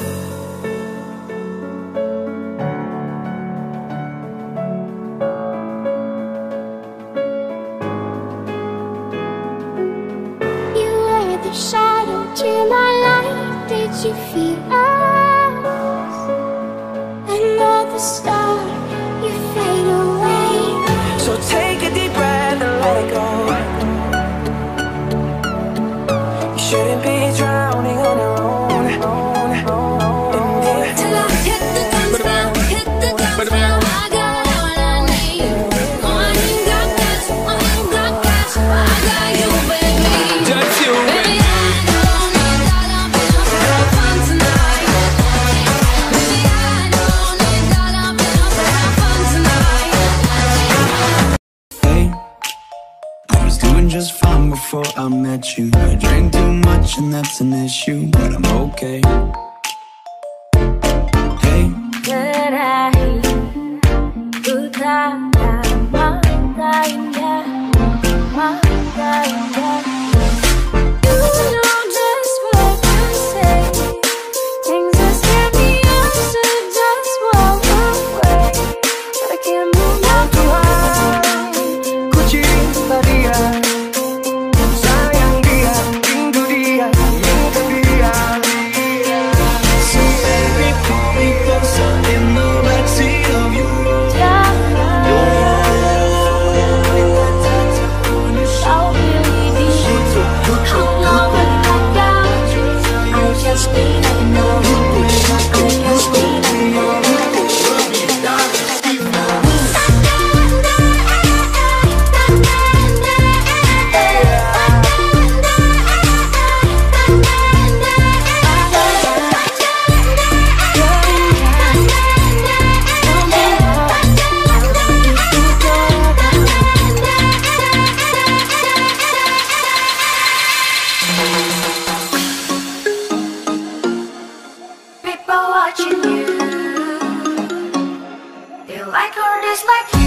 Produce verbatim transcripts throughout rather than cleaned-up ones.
Shadow to my light, did you feel us? Another star, you fade away. So take a deep breath and let it go. You shouldn't be drowning on your own, own, own. Till I hit the guns down, hit the guns down, I got all I need. Oh, I ain't got cash, I ain't got cash, I got you, baby. Just you, baby. Just fine before I met you. I drank too much and that's an issue, but I'm okay. Hey, Good eye, good eye, my guy, my guy. You know just what to say. Things that scare me up, so just walk away. But I can't move my mind. Gucci, Maria. Watching you, they like or dislike you.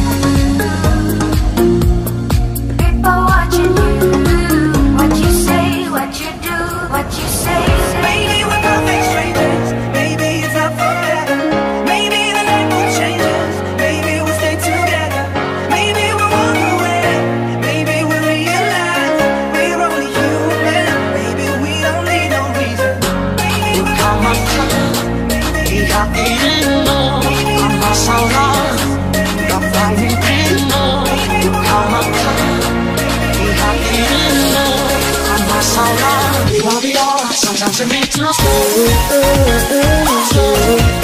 People watching you, what you say, what you do, what you say. Maybe we're perfect strangers. Maybe it's not forever. Maybe the night will change us. Maybe we'll stay together. Maybe we'll walk away. Maybe we'll realize we're only human. Maybe we don't need no reason. Maybe we'll come up. 이가이는 너 아마사라 가파이는 너 가마카 이가이는 너 아마사라 비와비와 상상스 밑으로